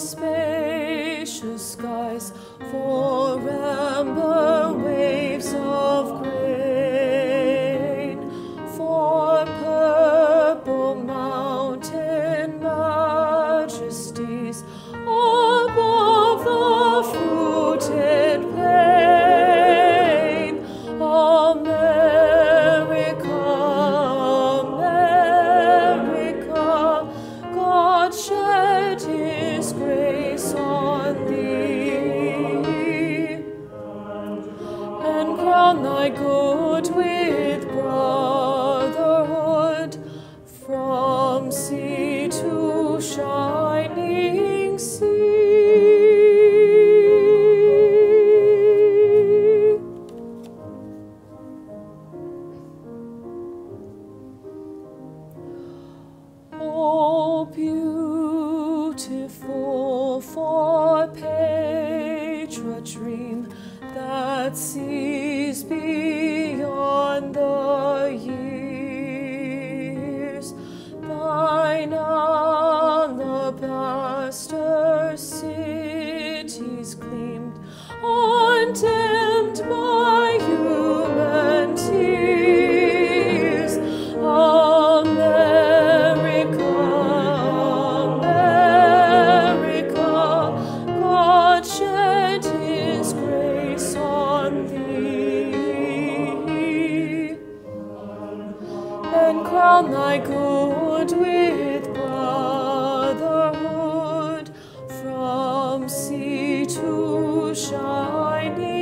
spacious skies, for amber waves of grain, for purple mountain majesties above the fruited plain. America, America, God shed His grace on thee, and crown thy good with brotherhood from sea to shining sea. Oh, beautiful for Petra dream that sees beyond the years, thine alabaster cities gleamed, undimmed by human tears. America, America, God shed His grace on thee, and crown thy good with brotherhood from sea to shining